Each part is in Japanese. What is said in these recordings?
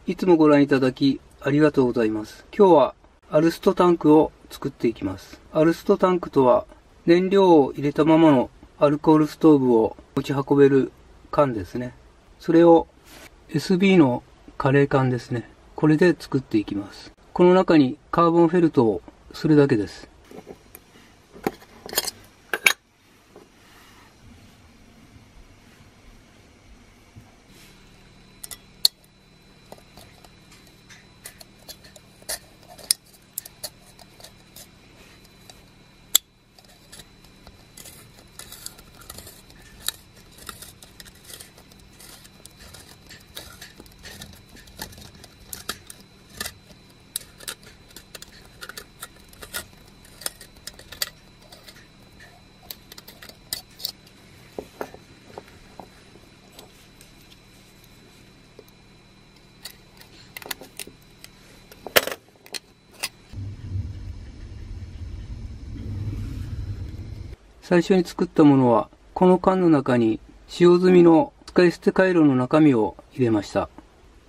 いつもご覧いただきありがとうございます。今日はアルストタンクを作っていきます。アルストタンクとは燃料を入れたままのアルコールストーブを持ち運べる缶ですね。それを SB のカレー缶ですね。これで作っていきます。この中にカーボンフェルトをするだけです。最初に作ったものは、この缶の中に使用済みの使い捨てカイロの中身を入れました。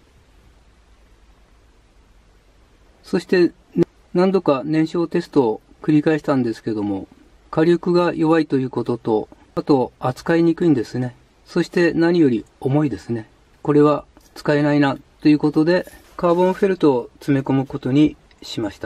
そして何度か燃焼テストを繰り返したんですけども、火力が弱いということと、あと扱いにくいんですね。そして何より重いですね。これは使えないなということで、カーボンフェルトを詰め込むことにしました。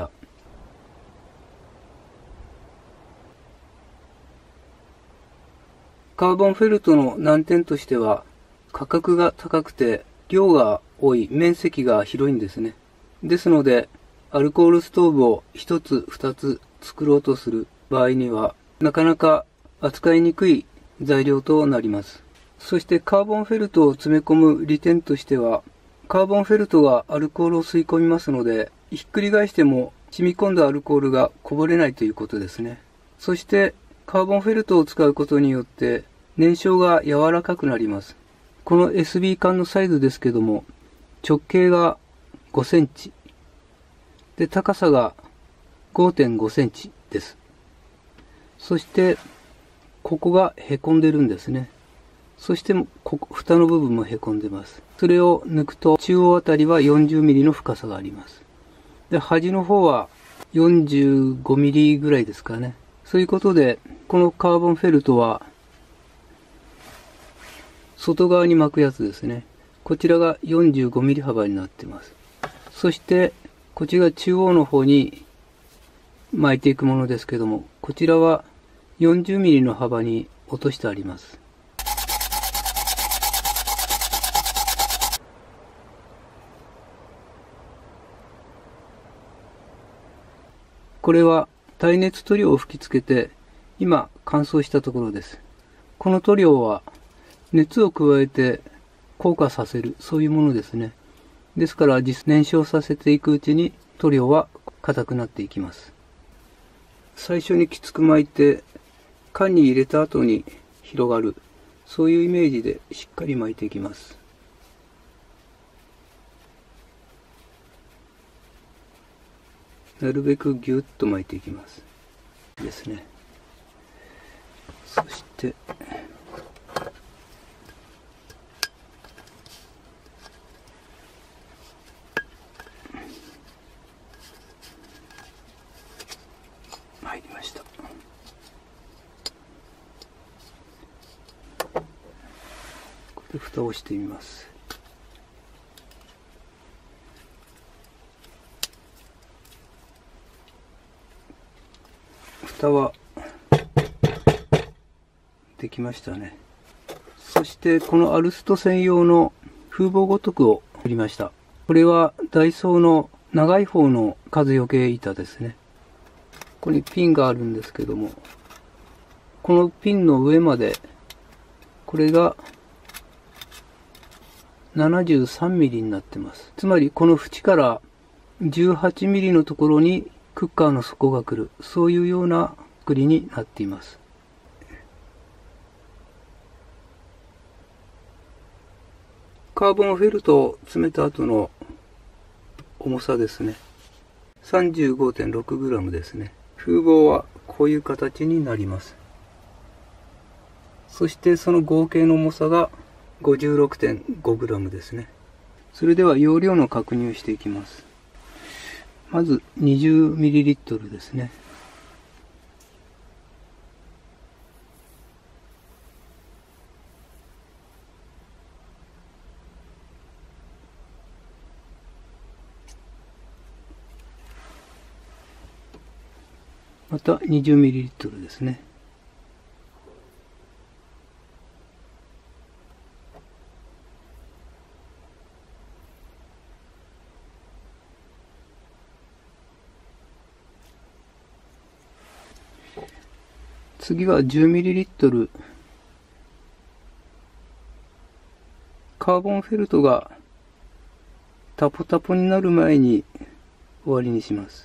カーボンフェルトの難点としては、価格が高くて量が多い、面積が広いんですね。ですので、アルコールストーブを1つ2つ作ろうとする場合には、なかなか扱いにくい材料となります。そしてカーボンフェルトを詰め込む利点としては、カーボンフェルトがアルコールを吸い込みますので、ひっくり返しても染み込んだアルコールがこぼれないということですね。そしてカーボンフェルトを使うことによって燃焼が柔らかくなります。この SB 缶のサイズですけども、直径が5センチで高さが 5.5 センチです。そしてここがへこんでるんですね。そして蓋の部分もへこんでます。それを抜くと中央あたりは40ミリの深さがあります。で、端の方は45ミリぐらいですかね。そういうことで、このカーボンフェルトは外側に巻くやつですね。こちらが45ミリ幅になっています。そしてこちらが中央の方に巻いていくものですけども、こちらは40ミリの幅に落としてあります。これは耐熱塗料を吹きつけて今乾燥したところです。この塗料は熱を加えて硬化させる、そういうものですね。ですから燃焼させていくうちに塗料は硬くなっていきます。最初にきつく巻いて缶に入れた後に広がる、そういうイメージでしっかり巻いていきます。なるべくギュッと巻いていきますですね。そして入りました。これで蓋をしてみます。蓋はできましたね。そしてこのアルスト専用の風防護徳を作りました。これはダイソーの長い方の風よけ板ですね。ここにピンがあるんですけども、このピンの上まで、これが73ミリになってます。つまりこの縁から18ミリのところにクッカーの底が来る、そういうような作りになっています。カーボンフェルトを詰めた後の重さですね。35.6g ですね。風防はこういう形になります。そしてその合計の重さが 56.5g ですね。 それでは容量の確認をしていきます。まず 20ml ですね。また 20ml ですね。次は 10ml。カーボンフェルトがタポタポになる前に終わりにします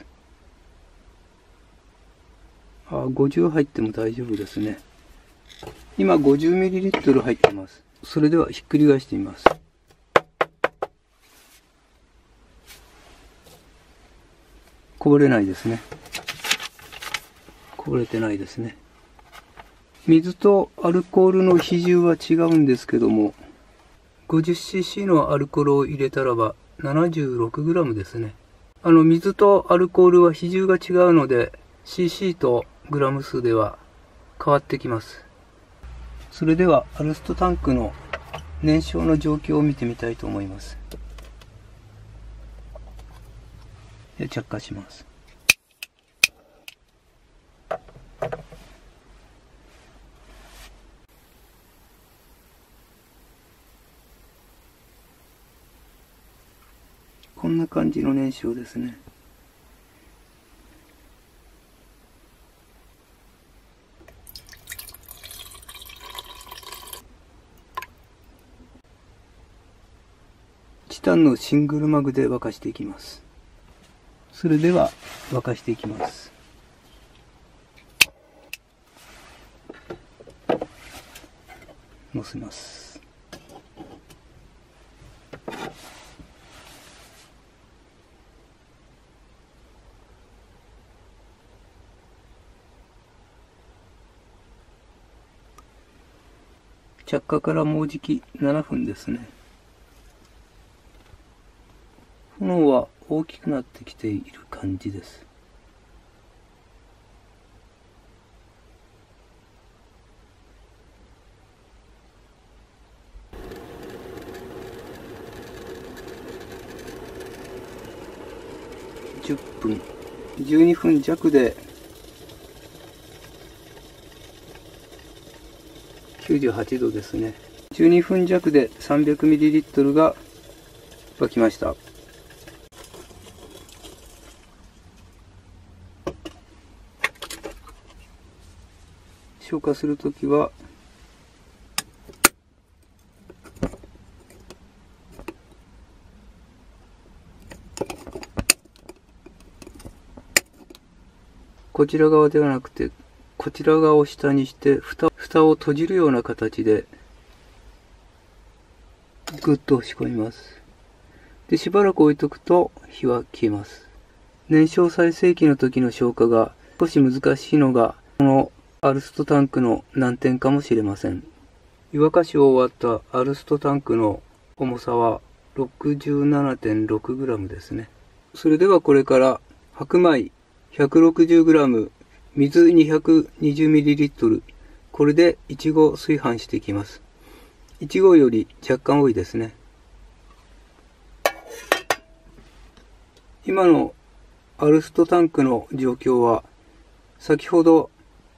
。50入っても大丈夫ですね。今 50ml 入ってます。それではひっくり返してみます。こぼれないですね。こぼれてないですね。水とアルコールの比重は違うんですけども、50cc のアルコールを入れたらば 76g ですね。水とアルコールは比重が違うので、cc とグラム数では変わってきます。それではアルストタンクの燃焼の状況を見てみたいと思います。着火します。こんな感じの燃焼ですね。チタンのシングルマグで沸かしていきます。それでは沸かしていきます。乗せます。着火からもうじき7分ですね。炎は大きくなってきている感じです。10分、12分弱で98度ですね。12分弱で 300ml が沸きました。消火するときはこちら側ではなくてこちら側を下にして蓋を閉じるような形でぐっと押し込みます。で、しばらく置いとくと火は消えます。燃焼再生機の時の消火が少し難しいのがこのアルストタンクの難点かもしれません。湯沸かしを終わったアルストタンクの重さは 67.6g ですね。それではこれから白米 160g、水 220ml、これで1合炊飯していきます。1合より若干多いですね。今のアルストタンクの状況は、先ほど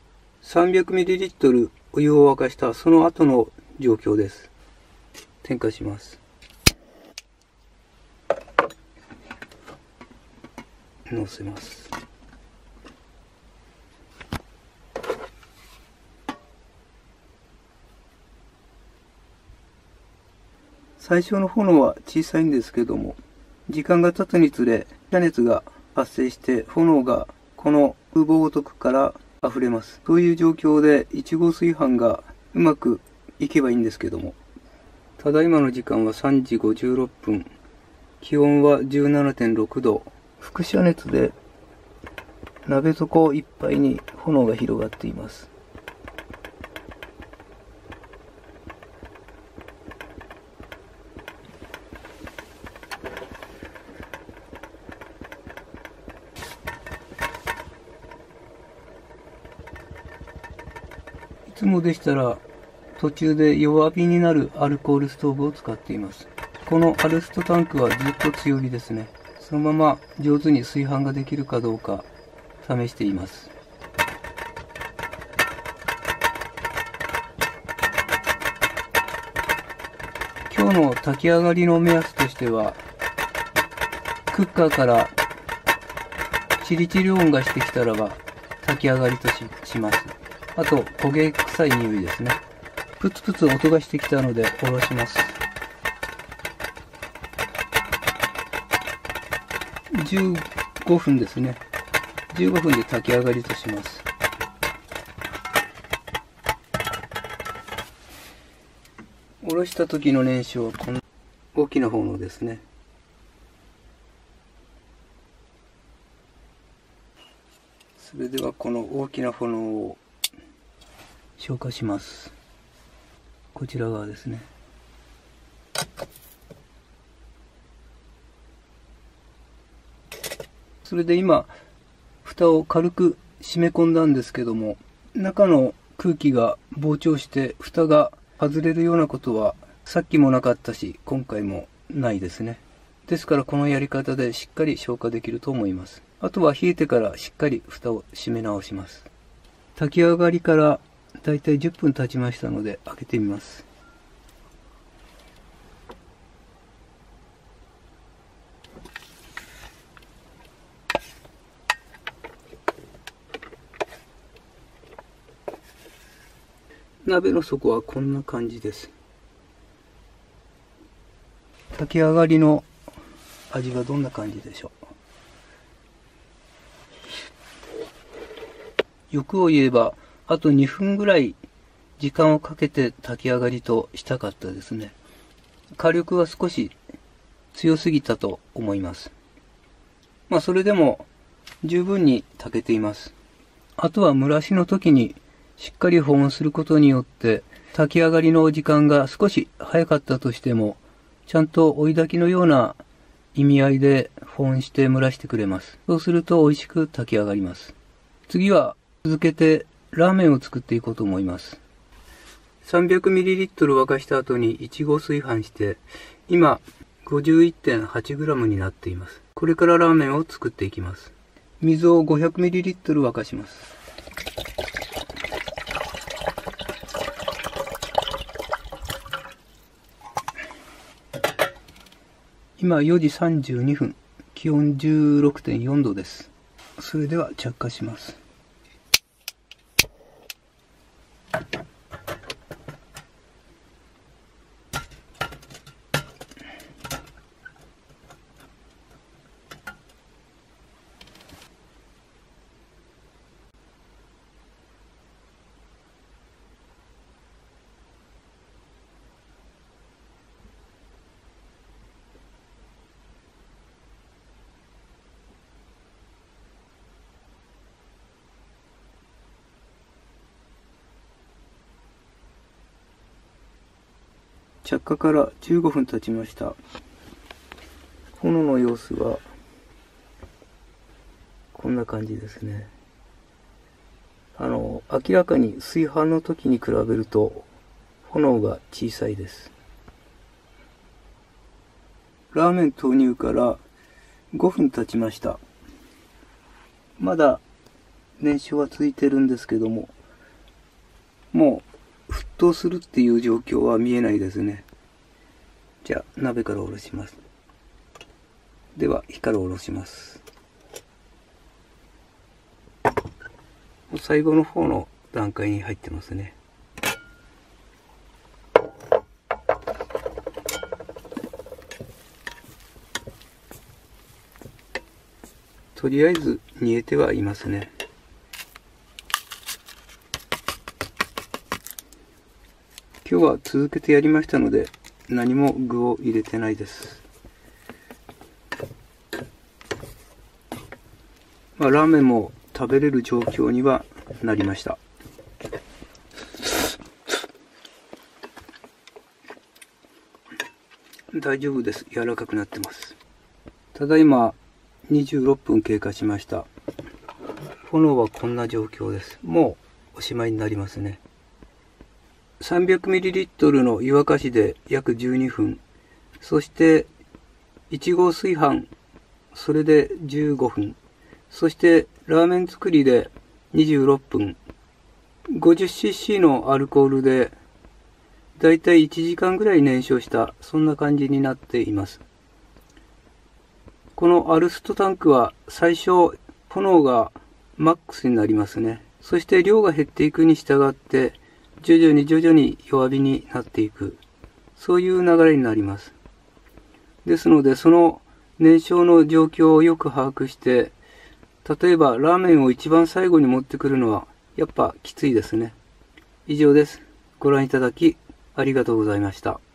300ml お湯を沸かしたその後の状況です。点火します。乗せます。最初の炎は小さいんですけども、時間が経つにつれ遮熱が発生して炎がこの空洞ごとくから溢れます。そういう状況で1合炊飯がうまくいけばいいんですけども、ただいまの時間は3時56分、気温は 17.6 度、輻射熱で鍋底いっぱいに炎が広がっています。 つもでしたら途中で弱火になるアルコールストーブを使っています。このアルストタンクはずっと強火ですね。そのまま上手に炊飯ができるかどうか試しています。今日の炊き上がりの目安としては、クッカーからチリチリ音がしてきたらば炊き上がりと します。あと焦げ臭い匂いですね。プツプツ音がしてきたので下ろします。15分ですね。15分で炊き上がりとします。下ろした時の燃焼はこの大きな炎ですね。それではこの大きな炎を消火します。こちら側ですね。それで今蓋を軽く締め込んだんですけども、中の空気が膨張して蓋が外れるようなことはさっきもなかったし今回もないですね。ですからこのやり方でしっかり消火できると思います。あとは冷えてからしっかり蓋を閉め直します。炊き上がりからだいたい10分経ちましたので開けてみます。鍋の底はこんな感じです。炊き上がりの味はどんな感じでしょう。欲を言えばあと2分ぐらい時間をかけて炊き上がりとしたかったですね。火力は少し強すぎたと思います。まあそれでも十分に炊けています。あとは蒸らしの時にしっかり保温することによって炊き上がりの時間が少し早かったとしてもちゃんと追い炊きのような意味合いで保温して蒸らしてくれます。そうすると美味しく炊き上がります。次は続けてラーメンを作っていこうと思います。300ml 沸かした後に1合炊飯して今 51.8g になっています。これからラーメンを作っていきます。水を 500ml 沸かします。今4時32分、気温 16.4 度です。それでは着火します。着火から15分経ちました。炎の様子はこんな感じですね。明らかに炊飯の時に比べると炎が小さいです。ラーメン投入から5分経ちました。まだ燃焼はついてるんですけども、もう沸騰するっていう状況は見えないですね。じゃあ鍋から下ろします。では火から下ろします。最後の方の段階に入ってますね。とりあえず煮えてはいますね。今日は続けてやりましたので何も具を入れてないです。ラーメンも食べれる状況にはなりました。大丈夫です。柔らかくなってます。ただいま26分経過しました。炎はこんな状況です。もうおしまいになりますね。 300ml の湯沸かしで約12分。そして、1合炊飯、それで15分。そして、ラーメン作りで26分。50cc のアルコールで、だいたい1時間ぐらい燃焼した、そんな感じになっています。このアルストタンクは最初、炎がマックスになりますね。そして量が減っていくに従って、徐々に弱火になっていく。そういう流れになります。ですので、その燃焼の状況をよく把握して、例えばラーメンを一番最後に持ってくるのは、やっぱきついですね。以上です。ご覧いただきありがとうございました。